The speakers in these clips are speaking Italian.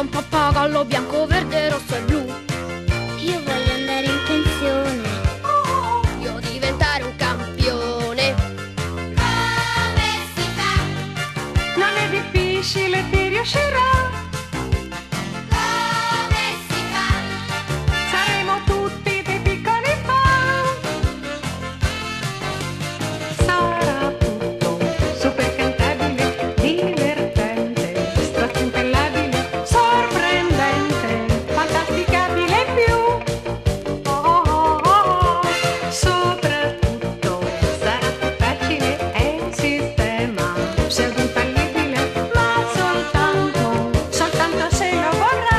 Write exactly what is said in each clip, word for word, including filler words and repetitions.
un pappagallo bianco, verde, rosso e blu. Io voglio andare in pensione. Io diventare un campione. Come si fa? Non è difficile, ti riuscirà. Come si fa? Saremo tutti dei piccoli fan. Sarà tutto super cantabile, divertente, strastimpellabile, sorprendente, fantasticabile più. Oh oh oh oh. Soprattutto sarà più facile e un sistema pseudo infallibile, ma soltanto, soltanto se lo vorrà.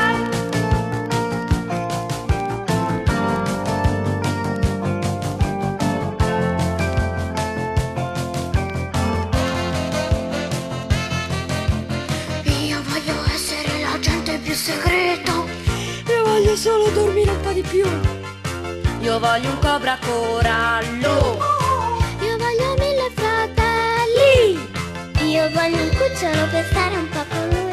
Io voglio essere l'agente più segreto. Io voglio solo dormire un po' di più. Io voglio un cobra corallo. Io voglio mille fratelli. Io voglio un cucciolo per stare un po' con lui.